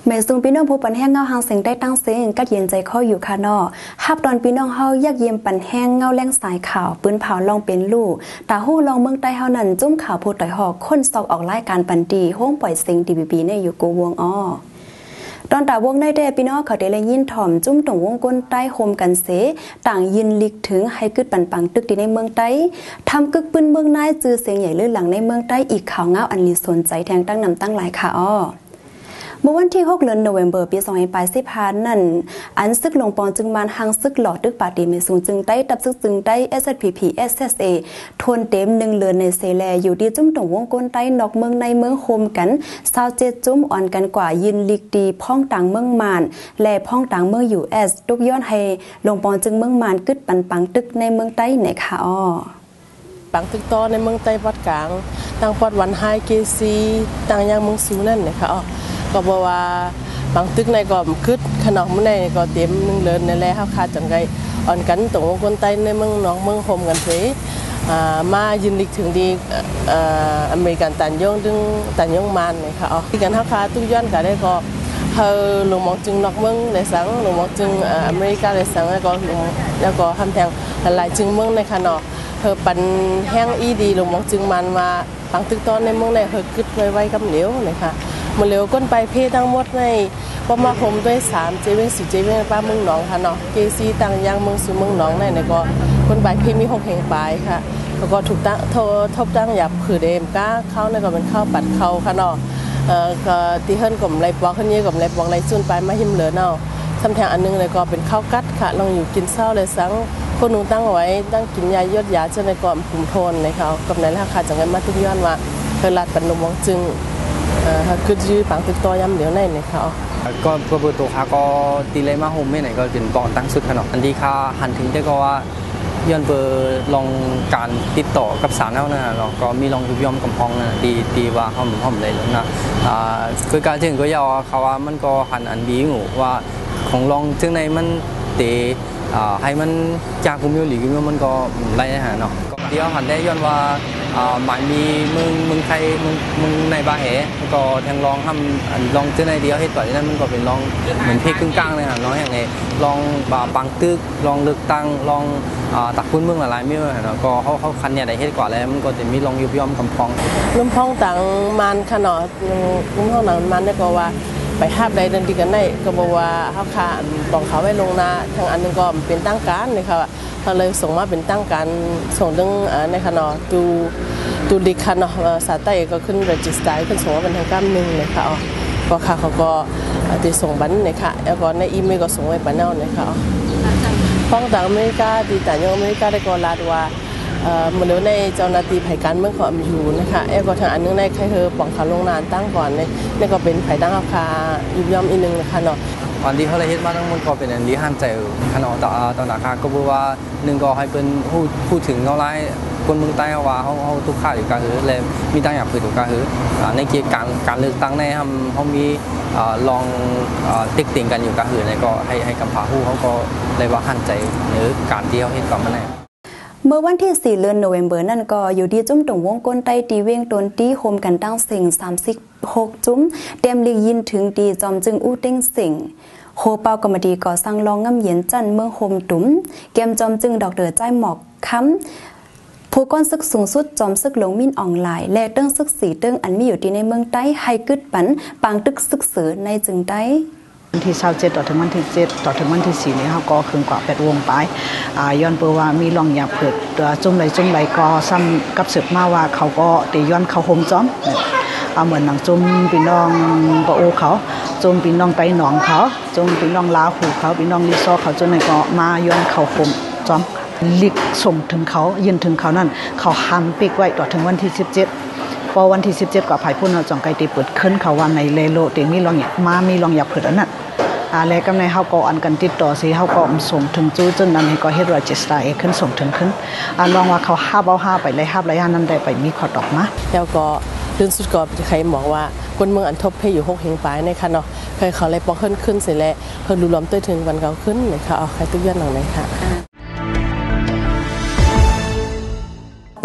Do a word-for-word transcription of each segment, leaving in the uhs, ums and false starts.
เมซุงพี่น้องผู้ปันแห้งเงาหางเสียงได้ตั้งเสียงกัดเย็นใจข้ออยู่ค่ะนอฮับตอนพี่น้องเฮายักเยี่ยมปันแห้งเงาแรงสายข่าวปืนเผาลองเป็นลู่ตาหู้ลองเมืองใต้เฮานั่นจุ้มข่าวผู้ต่อยหอกคนซอกออกรายการปันดีห้องปล่อยเสียงดีบีบีเนี่ยอยู่กูวงอ้อตอนตาวงได้แด่พี่น้องเขาได้เลยยินถ่อมจุ้มตรงวงก้นใต้โฮมกันเสต่างยินลิกถึงให้กึดปันปังตึกดีในเมืองใต้ทำกึกปืนเมืองนายจื้อเสียงใหญ่ลื่นหลังในเมืองใต้อีกข่าวเงาอันลีสนใจแทงตั้งนำตั้งหลายค่ะอ้อเมื่อวันที่หกเดือนโนเวมเบอร์ปีสองพันยี่สิบห้านั่นอันซึกลงปอนจึงมันหังซึกหลอดดึกปาตีเมซุงจึงได้ตับซึกจึงได้ เอส เอส พี พี เอส เอส เอ ทวนเต็มหนึ่งเลือนในเซแลอยู่ที่จุ้มตรงวงก้นใต้นอกเมืองในเมืองโฮมกันซาวเจ็ดจุ้มอ่อนกันกว่ายินลิกดีพ้องต่างเมืองมานและพ้องต่างเมือง ยู เอส ตุกย้อนให้ลงปอนจึงเมืองมานกึดปันปังตึกในเมืองใต้ไหนค่ะอ้อปังตึกต่อในเมืองใต้วัดกลางตั้งปอดวันไฮเกซีตั้งยังเมืองซูนั่นนะคะอ้อก็บอกว่าบางตึกในก็คึดขนมในก็เต็มนึงเลินในแล้วขาดจังไงอ่อนกันตรงคนใต้ในเมืองน้องเมืองโฮมกันเสียมายืนลิกถึงดีอเมริกันตันยงดึงตันยงมันนะคะอ๋อที่กันท้าคาตุ้ยย้อนกันได้ก็เฮอหลวงมองจึงนอกเมืองในสังหลวงมองจึงอเมริกาในสังแล้วก็แล้วก็ทำแทงหลายจึงเมืองในขนมเฮอปันแห้งอีดีหลวงมองจึงมันมาบางตึกตอนในเมืองในเฮอคึดไว้ไว้กำเหลวนะคะมันเร็วก้นไปเพทั้งหมดในพอมาผมด้วยสามเจเวงสิเจเวงป้าเมืองหนองค่ะเนาะเกซีต่างยางเมืองสู่เมืองหนองในในก็ก้นไปเพมีหกแห่งปลายค่ะแล้วก็ถูกตั้งทบตั้งหยับคือเดมก้าเข้าในก็เป็นข้าวปัดเข้าค่ะเนาะเอ่อก็ตีเฮิรนกับไรปอกขึ้นเยอะกับไรปอกไรส่วนไปมาหิมเหลือเนาะทำแทงอันนึงเลยก็เป็นข้าวกัดค่ะลองอยู่กินเศร้าเลยสังคนหนูตั้งไว้ตั้งกินยายอดยาเช่นในก่อนภูมิทนในเขากับในราคาจังเงินมาทุกย้อนว่าเคยลาดปันนมวังจึงคือยื้อปังติดต่อย้ำเดี๋ยวในในเขาก็เพื่อตัวข้าก็ตีเลยมาโฮมไม่ไหนก็เป็นปอนตั้งสุดขนาดอันที่ข้าหันถึงได้ก็ว่าย้อนเบอร์ลองการติดต่อกับสารแล้วนะเราก็มีลองยุบย่อมกับห้องนะตีตีว่าห้องห้องเลยแล้วนะคือการถึงก็ยาวเขาว่ามันก็หันอันดีหนูว่าของลองถึงในมันเตะให้มันจากกุมโยหรือกุมโยมันก็ไล่หาเนาะเดียวหันได้ย้อนว่าหมายมีมึงมึงไทยมึงมึงในบาเหก็ทางลองทำลองเจ้าในเดียวให้ต่อยนั้นมันก็เป็นลองเหมือนเพลงกึ่งกลางเลยฮะน้อยอย่างไงลองบาปังตึกลองเลือกตั้งลองตักพื้นเมืองหลายๆไม่ว่าเนาะก็เขาเขาคันเนี่ยได้ให้กว่าแล้วมันก็จะมีลองยุบย่อมกำพองลุ่มพองต่างมันขนาดลุ่มพองต่างมันได้ก็ว่าไปห้าใดเดินดีกันได้ก็บอกว่าเขาขาตองเขาไว้ลงนาทางอันนึงก็เป็นตั้งการเลยค่ะเขาเลยส่งมาเป็นตั้งการส่งดึงในขนาดตูตูดิคันเนาะสาใต้ก็ขึ้นเรจิสตาร์ขึ้นส่งมาเป็นทางการหนึ่งเลยค่ะอ๋อก็ค่ะเขาก็ติดส่งบันเลยค่ะแล้วก็ในอีเมลก็ส่งไว้ปานเอาเลยค่ะอ๋อฟ้องต่างอเมริกาตีต่างยังอเมริกาได้ก็ลาดว่าเมื่อเร็วในเจ้าหน้าที่ไผ่การเมืองของอยู่นะคะแล้วก็ทางอันนึงในใครเธอปองเขาลงนานตั้งก่อนเนี่ยนี่ก็เป็นไผ่ตั้งราคายุบย่อมอีกนึงนะคะเนาะตอนที่เขาเลยเฮ็ดมาทั้งหมดก็เป็นอันที่ห้ามใจขนาดต่อต่อราคาก็บอกว่าหนึ่งก็ให้เป็นผู้พูดถึงเงาไล่คนเมืองใต้ว่าเขาเขาทุกข่าอยู่การหือเลยมีตั้งอย่างคือถูกการหือในเกี่ยวกับการการเลือกตั้งในทำเขามีลองติ๊กติ่งกันอยู่การหือเลยก็ให้ให้กำพร้าผู้เขาก็เลยว่าห้ามใจหรือการที่เขาเฮ็ดก่อนมาแน่เมื่อวันที่สี่เดือนโนเวมเบอร์นั่นก็อยู่ที่จุ้มตรงวงก้นใต้ตีเวียงตนตีโฮมกันตั้งสิ่งสามสิบหกจุ้มเต็มลียินถึงตีจอมจึงอู้เต้งสิ่งโฮเปากรรมดีก่อสร้างลองง่ำเย็นจันเมืองโฮมตุ้มเกมจอมจึงดอกเดือใจหมอกค้ำผู้ก้อนซึกสูงสุดจอมซึกหลงมินออนไลน์และเติ้งซึกสีเติ้งอันมีอยู่ที่ในเมืองใต้ให้กึดปันปางตึกซึกเสือในจึงใต้วันที่เช้าเจ็ดต่อถึงวันที่เจ็ดต่อถึงวันที่สี่นี้เขาก็คืนกว่าแปดวงไปย้อนเปว่ามีลองยาเผือกจุ่มไหลจุ่มไหลก็ซ้ำกับสืบมาว่าเขาก็ตีย้อนเขาโฮมจ้อมเอาเหมือนหนังจุ่มปีน้องปะโอเขาจุ่มปีน้องไตหนองเขาจุ่มปีน้องลาหูเขาปีน้องลิซอเขาจนในก็มาย้อนเขาโฮมจ้อมลิกส่งถึงเขายืนถึงเขานั่นเขาหันปีกไว้ต่อถึงวันที่สิบเจ็ดพอวันที่สิบเจ็ดกว่าภายพุ่นเราจ่องไกตีเปิดขึ้นเขาวันในเลโลเตมีลองหยับมามีลองหยับเผิดอันนั้นอะไรกำในเขาก็อันกันติดต่อสิเขาก็ส่งถึงจู้จนนั้นก็เฮ็ดว่าเจสตาเอขึ้นส่งถึงขึ้นลองว่าเขาห้าเอาห้าไปเลยห้าไรห้านั้นได้ไปมีขอดอกมาแล้วก็เรื่องสุดก็ใครบอกว่าคนเมืองอันทบเพยอยู่หกเฮงปลายในค่ะเนาะเคยเขาเลยปอกขึ้นขึ้นเสร็จแล้วเพิ่นดูล้อมตัวถึงวันเขาขึ้นเลยค่ะเอาใครตุ้ยยันหนังเลยค่ะป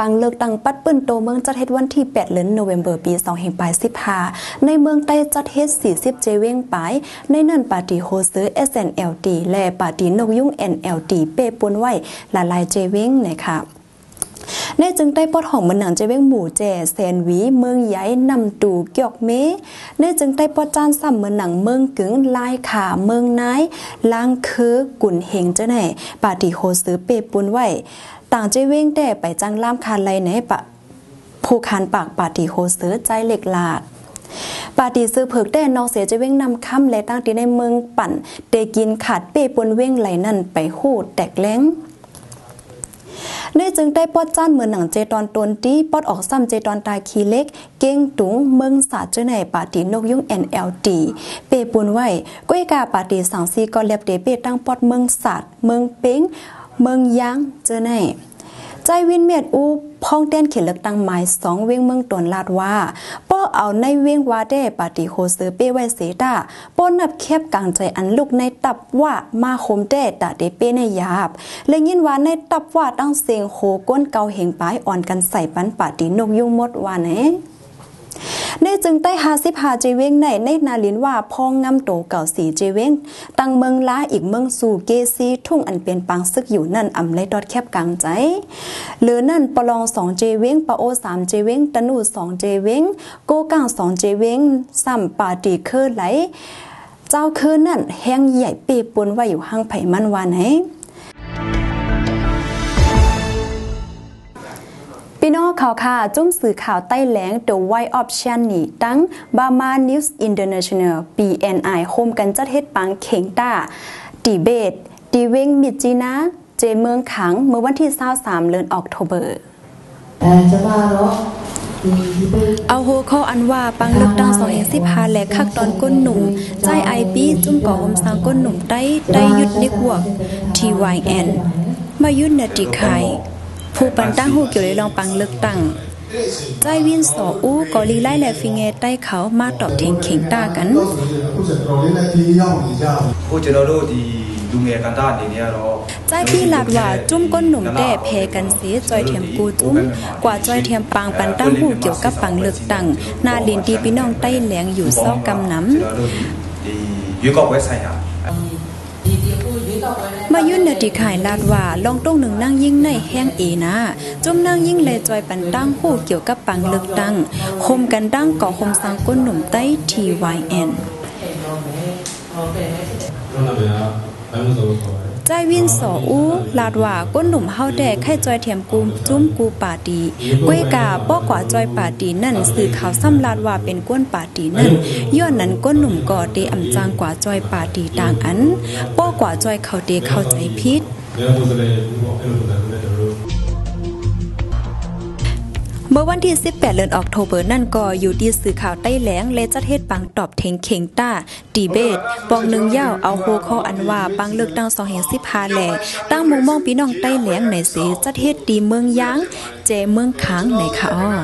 ปังเลิกตังปัดเปิ้นโตเมืองจัดเฮ็ดวันที่แปดเดือนโนเวมเบอร์ปีสองพันยี่สิบห้าในเมืองใต้จัดเฮ็ดสี่สิบเจเว้งปายในนั่นปาร์ตี้โฮสเตอร์ เอส แอนด์ แอล ที และปาร์ตี้นกยุง เอ็น แอล ที เป้ปนไว้หลายๆเจเว้งนะคะในจึงได้ปอดของมันหนังเจเว้งหมู่แจแสนวีเมืองใหญ่นำตูเกียกเมในจึงได้ปอดจานซ้ำเหมือนหนังเมืองกึ่งลายขาเมืองนายล้างคือกุ่นเฮงเจ้าไหนปาร์ตี้โฮสเตอร์เป้ปนไว้ต่างเจเว้งแต่ไปจังล่ามคาไลในปะผู้คานปากปาร์ตี้โฮสเตอร์ใจเหล็กลาดปาร์ตี้ซื้อเผือกแต่นอกเสียจะเว้งนำค่ำและตั้งที่ในเมืองปั่นเตกินขาดเป้ปนเว้งไหลนั่นไปหูดแตกแล้งในจึงได้ปอดจ้านเหมือนหนังเจตอนตนที่ปอดออกซ้ำเจตอนตาคีเล็กเก้งตุงเมืองสาเจ้าในปาร์ตี้นกยุง เอ็น แอล ที เป้ปนไว้ก้อยกาปาร์ตี้สังซีก็เล็บเดเป้ตั้งปอดเมืองสาดเมืองเป้งเมืองยางเจ้าในใจวินเมียดอูพ้องเต้นเขียนเลือกตั้งหมายสองเว้งเมืองตนลาดว่าป้อเอาในเว้งวาเด้ปาร์ตี้โฮเซอร์เป้ไว้เสดาป้อนับแคบกลางใจอันลูกในตับว่ามาคมเด้ตาเดเป้ในยาบและยินว่าในตับว่าตั้งเสียงโหก้นเกาเหงปลายอ่อนกันใส่ปันปาร์ตี้นกยุงมดว่าไหนในจึงใต้หาสิบหาเจเว้งในในนาลินว่าพองงำโตเก่าสีเจเว้งตั้งเมืองล้าอีกเมืองสู่เกซีทุ่งอันเป็นปังซึกอยู่นั่นอำไลดอดแคบกลางใจหรือนั่นปลองสองเจเว้งปะโอสามเจเว้งตะนูสองเจเว้งโกก้างสองเจเว้งซ้ำปาตีเคอไหลเจ้าคือนั่นแห้งใหญ่เปปนไว้อยู่ห้างไผ่มันวานให้พี่น้องข่าวค่ะจุ้มสื่อข่าวใต้แหลง The White Option นี่ตั้ง Burma News International บี เอ็น ไอ โฮมกันจัดเฮ็ดปังเข่งต้าดีเบตดีเวงมิจีนาเจเมืองขังเมื่อวันที่ยี่สิบสามเดือนออกโทเบอร์เอาโฮข้ออันว่าปังเลือกตั้งสองพันยี่สิบห้าและคักตอนก้นหนุ่มใจไอปีจุ้มก่อหมสร้างก้นหนุ่มใต้ได้ยุดนิกวก ที วาย เอ็น มายุนติไข่ผู้ปันตั้งหูเกี่ยวเลยลองปังเลือกตั้งใจวินสออู้กอลีไล่และฟิงเงใต้เขามาตอบเทงเข่งตากันใจพี่ลาดว่าจุ้มก้นหนุ่มแต่เพกันเสียจอยเทียมกูจุ้มกว่าจอยเทียมปังปันตั้งหูเกี่ยวกับปังเลือกตั้งนาลินดีพี่น้องใต้แหลงอยู่ซอกกำน้ำมายุ่นเนติขายลาดว่าลองต้งหนึ่งนั่งยิ่งในแห้งเอนะจมนั่งยิ่งเลยจอยปันตั้งหูเกี่ยวกับปังเลือกตั้งคมกันตั้งก่อคมสังก้นหนุ่มใต้ ที วาย เอ็น ใจวินสออู้ลาดว่าก้นหนุ่มเฮาแดกให้จอยเทียมกูจุ้มกูปาตีก้วยกาป้อกว่าจอยปาตีนั่นสื่อข่าวซ้ำลาดว่าเป็นก้นปาตีนั่นย้อนนั้นก้นหนุ่มก่อเตอำจางกว่าจอยปาตีต่างอันป้อกว่าจอยเขาเตเข้าใจผิดเมื่อวันที่สิบแปดเดือนออกโทเบอร์นั่นก็อยู่ที่สื่อข่าวใต้แหลงและจัดเฮ็ดปังตอบเทงเข่งต้าดีเบตปองหนึ่งยาวเอาโฮข้ออันว่าปังเลือกตั้งสองพันยี่สิบห้าแหล่ตั้งมุมมองพี่น้องใต้แหลงในเสจัดเฮ็ดดีเมืองยางเจเมืองค้างในค่ะอ้อ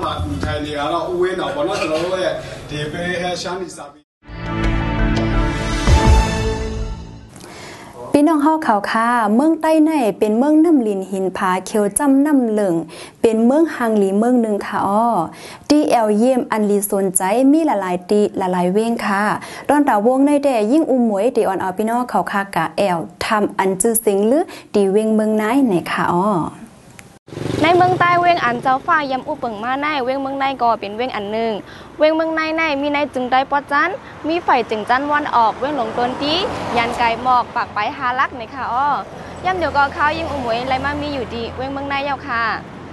พี่น้องเฮาข่าวค่ะเมืองใต้ในเป็นเมืองน้ำลินหินผาเขียวจำน้ำเหลืองเป็นเมืองฮังลีเมืองหนึ่งค่ะอ้อดีแอลเยี่ยมอันลีสนใจมีหลายๆตีหลายๆเว้งค่ะตอนตาวงในแต่ยิ่งอุ้มหมวยตีออนเอาพี่น้องข่าวค่ะกะแอลทำอันจื้อสิงหรือตีเว้งเมืองไหนในค่ะอ้อในเมืองใต้เว้งอันเจ้าฟ้ายำอุปเปิงมาในเว้งเมืองในก็เป็นเว้งอันหนึ่งเว้งเมืองในในมีในจึงได้ปอจันมีไฟจึงจันวันออกเว้งหลงต้นตียันไก่หมอกปากไปหาลักในค่ะอ้อย่ำเดี๋ยวก็ข้าวยิ่งอุ้มหมวยไรมามีอยู่ดีเว้งเมืองในเยาค่ะ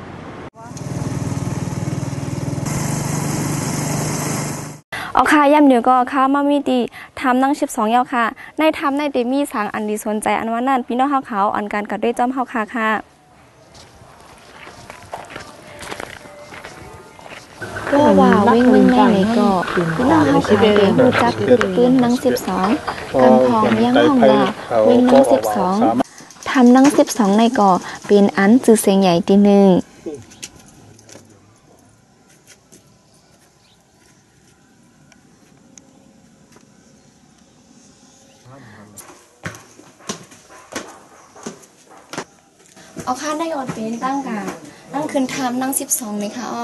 เอาค่ะย่ำเดี๋ยวก็ข้าวมามีดีทำนั่งชิบสองเยาค่ะในทำในเดมี่สางอันดีสนใจอันว่านั่นพี่น้องเขาอันการกัดด้วยจอมเขาค่ะค่ะก็ว่าวิ่งเมืองในนี่ก็พี่น้องเขาขายดูจักกึกปื้นนั่งสิบสองกำพองย่างห้องว่าวิ่งนั่งสิบสองทำนั่งสิบสองในก่อเป็นอันจือเสียงใหญ่ทีหนึ่งเอาค่าได้ก่อนเป็นตั้งกาในนั่งคืนทามนั่งสิบสองเลยค่ะอ๋อ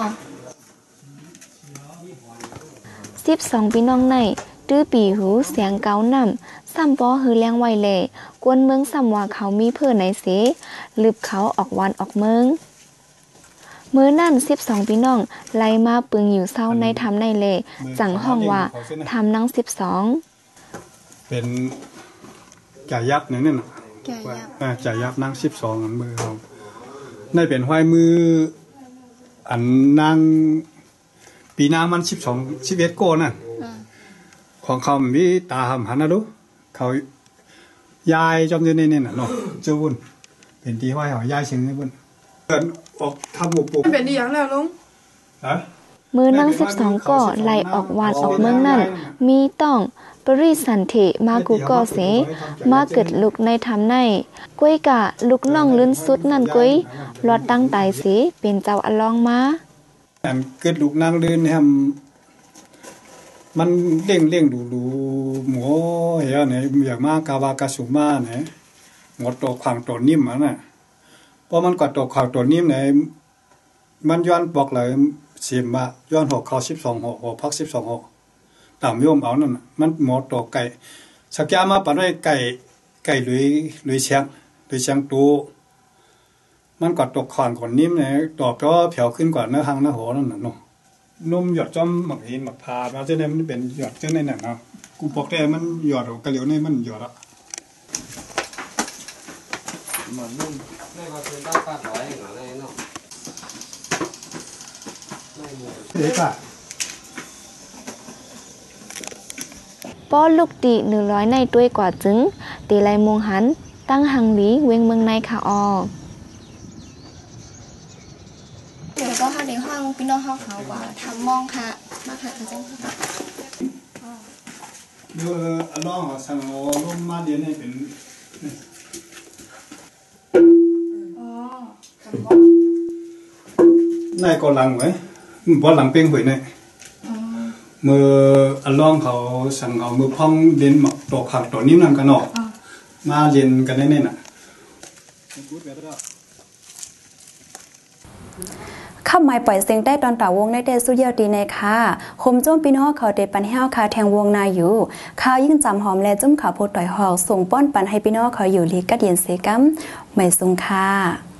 สิบสองพี่น้องในตื้อปีหูเสียงเก้านำซ้ำปอฮือแรงไวแหล่กวนเมืองซ้ำว่าเขามีเพื่อไหนเสลืบเขาออกวันออกเมืองมื้อนั่นสิบสองพี่น้องไล่มาปึงอยู่เศร้าในทำในเลจังห้องว่าทำนั่งสิบสองเป็นจ่ายับเนี่ยน่ะจ่ายับอ่าจ่ายับนั่งสิบสองอันมือเขาในเป็นห้อยมืออันนั่งปีหน้ามันสิบสองสิบเอ็ดโกน่ะของเขามีตาหำหันนะดูเขายายจอมอยู่ในนี่น่ะเนาะเจ้าบุญเป็นที่ห้อยเขายายเชิงนี่บุญเดินออกทำหมู่ปุ๊บเป็นดีอย่างแล้วลุงฮะมือนั่งสิบสองก็ไล่ออกวานออกเมืองนั่นมีต้องปริสันเถมากูก็เสมาเกิดลุกในทำในก้วยกะลุกน่องลื่นสุดนั่นก้วยรอดตั้งตายเสเป็นเจ้าอลองมาอันเกิดลุกนั่งลื่นแฮมมันเร่งเร่งดูดูหมูเหี้ยเนี่ยอยากมากาวากาสุมาเนี่ยหมดตัวขวางตัวนิ่มอ่ะน่ะเพราะมันกว่าตัวขวางตัวนิ่มเนี่ยมันย้อนบอกเลยสิบมาย้อนหกเขาสิบสองหกหกพักสิบสองหกตามโยมเอานั่นมันหมดตัวไก่สักยามาปัดไว้ไก่ไก่ลุยลุยเชียงลุยเชียงตูมันกว่าตัวขวางคนนิ่มเนี่ยตอบก็เผาขึ้นกว่าเนื้อหางเนื้อหัวนั่นน่ะเนาะนมหยดจอมหมักหินหมักพามาเจ้าเนี่ยมันเป็นหยดเจ้าเนี่ยเนาะกูบอกได้มันหยดกระเหลียวเนี่ยมันหยดอ่ะมันนุ่มไม่ว่าเป็นด้านป้าร้อยอะไรเนาะเด็กอ่ะป้อลูกตีหนึ่งร้อยในด้วยกว่าจึงตีไลมงหันตั้งหังหลีเวงเมืองในค่ะออเดี๋ยวก็ห้าในห้องพี่น้องห้องเขาว่าทำมองค่ะมาค่ะอาจารย์เดี๋ยวลองเอาสั่งเอาลมมาเรียนให้เป็นอ๋อนายก็หลังไว้บ่หลังเป้งหวยเนี่ยมืออันล่องเขาสั่งเอามือพ่องเรียนหมักตัวขักตัวนิ่มนั่นกันเนาะมาเรียนกันได้เนี่ยน่ะข้าไม้ปล่อยเสียงได้ตอนต่าวงในเดสุเยอดีในค่ะคมโจมปีน้องเขาเดปันแห้วคาแทงวงนาอยู่ข้าวยิ่งจำหอมและจุ้มขาวโพดต่อยหอกส่งป้อนปันให้ปีน้องเขาอยู่ลีกัดเย็นเสกัมไม่ทรงค่ะ